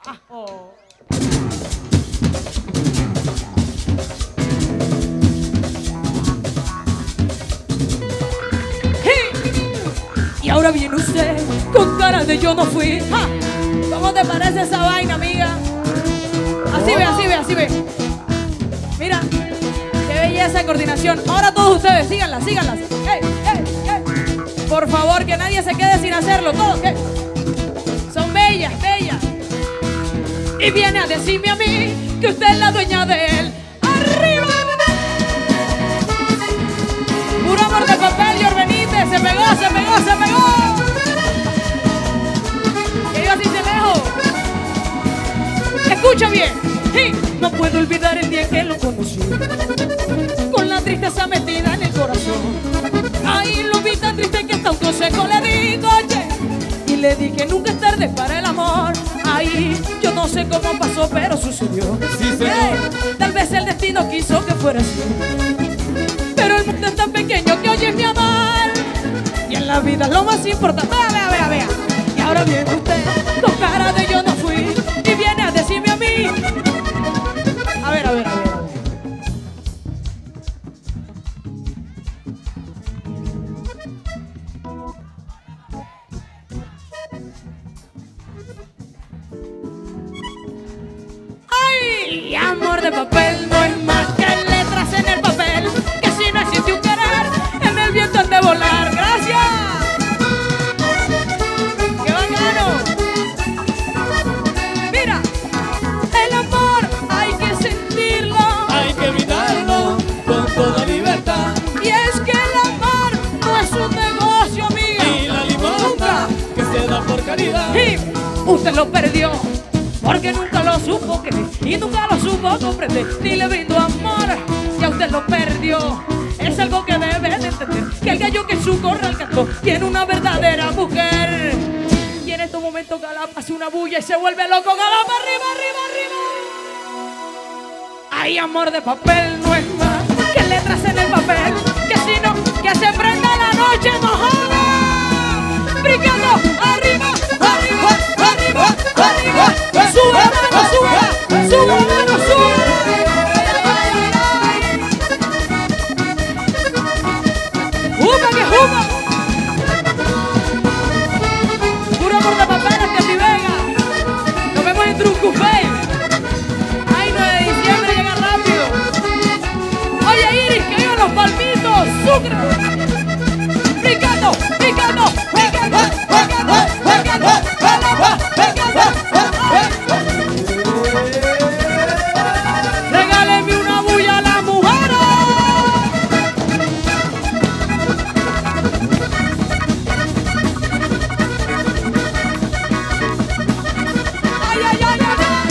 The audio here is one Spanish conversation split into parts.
Oh. Y ahora viene usted con cara de yo no fui. ¡Ja! ¿Cómo te parece esa vaina, amiga? Así ve, así ve, así ve. Mira, qué belleza de coordinación. Ahora todos ustedes, síganlas, síganlas. ¡Ey, ey, ey! Por favor, que nadie se quede sin hacerlo. Todos, ¿qué? Son bellas, bellas. Y viene a decirme a mí que usted es la dueña de él. ¡Arriba! Puro amor de papel, Yor Benítez. Se pegó, se pegó, se pegó. Que yo así se lejos. Escucha bien. Sí. No puedo olvidar el día en que lo conocí, con la tristeza metida en el corazón. Ahí lo vi tan triste que hasta un consejo le di, oye, y le dije nunca es tarde para el amor. Ahí yo no sé cómo pasó, pero sucedió. Sí, Tal vez el destino quiso que fuera así, pero el mundo es tan pequeño que oye mi amor, y en la vida lo más importante. Vea, vea, vea, vea. Y ahora viene usted con cara de yo no fui y viene a decirme a mí. A ver, a ver, a ver. ¡Ay! Amor de papel no es más que letras en el papel, que si no existe un querer, en el viento han de volar. ¡Gracias! ¡Qué bacano! Mira, el amor hay que sentirlo, hay que evitarlo con toda libertad. y es que el amor no es un negocio, amiga. Y la limosna que se da por caridad. Y usted lo perdió porque nunca lo supo querer y nunca lo supo comprender, ni le brindó amor, y a usted lo perdió. Es algo que debe de entender, que el gallo que en su corral cantó tiene una verdadera mujer. Y en estos momentos Galapa hace una bulla y se vuelve loco. Galapa, arriba, arriba, arriba. Ay, amor de papel no es más que letras en el papel, que si no, que se prenda la noche mojada. Brincando, arriba, arriba, arriba, arriba. Sube la mano, sube, sube la mano, sube. ¡Juba que juba! Puro amor de papel, este mi Vega. Nos vemos en Trucufé. Ay, 9 de diciembre llega rápido. Oye, Iris, que vivan los palmitos. Sucre. Brincando, brincando, brincando, brincando, brincando, brincando. Regáleme una bulla a la mujer. Ay, ay, ay, ay, ay.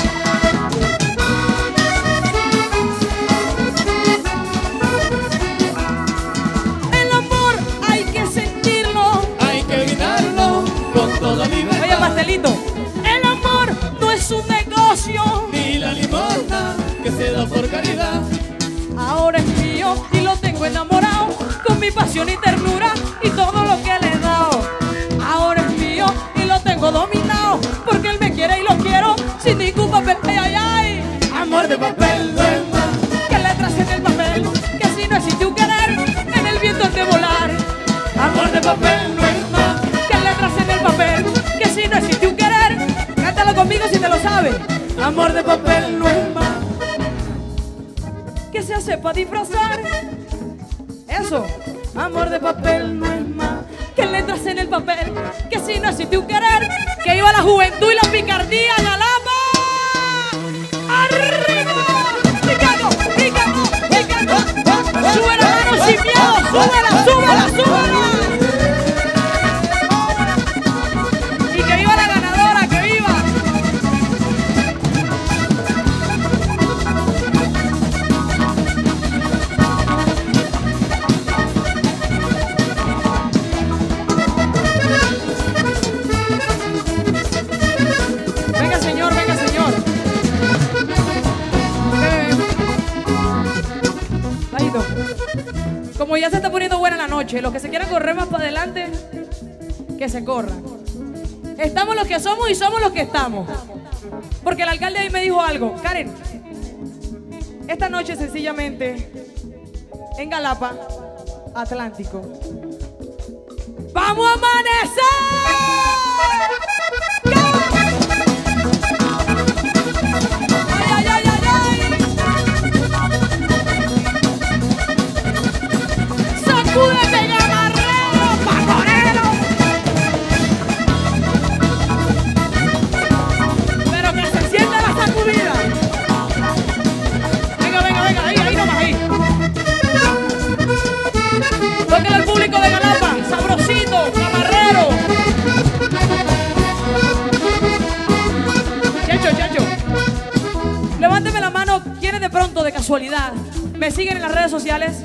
El amor hay que sentirlo, Hay que evitarlo con toda libertad. oye, pastelito. El amor no es un negocio, Y la limosna que se da por caridad. ahora es mío y lo tengo enamorado, con mi pasión y ternura y todo lo que le he dado. Ahora es mío y lo tengo dominado, porque él me quiere y lo quiero sin ningún papel. Ay, ay, ay. Amor de papel no es más. Que letras en el papel, que si no existe un querer, en el viento han de volar. Amor de papel no es más. Que letras en el papel, que si no existe un querer. Cántalo conmigo si te lo sabes. Amor de papel no es más. Que se hace para disfrazar. Eso. Amor de papel no es más que letras en el papel, que si no existe un querer. Que iba la juventud y la picardía. Galapa. ¡Arriba! ¡Picando, picando, picando! ¡Sube la mano sin miedo! ¡Súbela, súbela, súbela! Y que viva la ganadora, que viva. Venga, señor, venga, señor. Bajito. Como ya se está poniendo buena la noche, los que se quieran correr más para adelante, que se corran. Estamos los que somos y somos los que estamos. Porque el alcalde ahí me dijo algo. Karen, esta noche sencillamente en Galapa, Atlántico, ¡vamos a amanecer! ¡Ay, ay, ay, ay, ay! ¡Sacúdete, gamarrero, pacorero! Pero que se sienta la sacudida. Venga, venga, venga, ahí nomás, ahí. Tóquenle al público de Galapa, sabrosito, gamarrero. Chacho, levánteme la mano, ¿quiénes de pronto, de casualidad, me siguen en las redes sociales?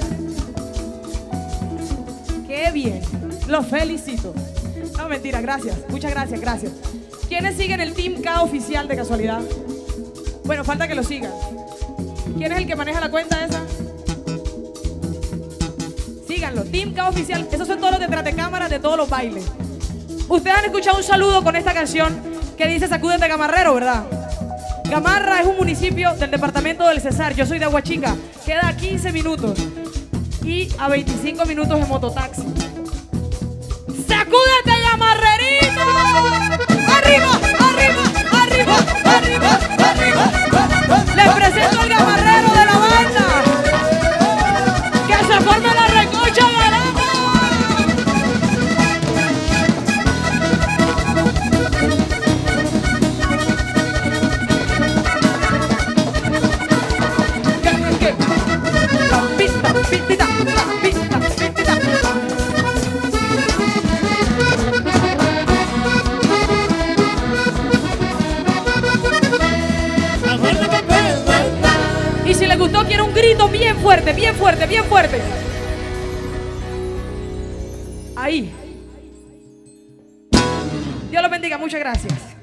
¡Qué bien! Los felicito. No, mentira, gracias. Muchas gracias, gracias. ¿Quiénes siguen el Team K oficial de casualidad? Bueno, falta que lo sigan. ¿Quién es el que maneja la cuenta esa? Síganlo, Team K oficial. Esos son todos los detrás de cámaras de todos los bailes. Ustedes han escuchado un saludo con esta canción que dice Sacúdete Gamarrero, ¿verdad? Gamarra es un municipio del departamento del Cesar. Yo soy de Aguachica. Queda a 15 minutos y a 25 minutos en mototaxi. ¡Sacúdete, gamarrerito! ¡Arriba, arriba, arriba, arriba, arriba! Les presento al gamarrero de la banda. ¡Que se forme la recocha galapa! Y si les gustó, quiero un grito bien fuerte, bien fuerte, bien fuerte. Ahí. Dios los bendiga, muchas gracias.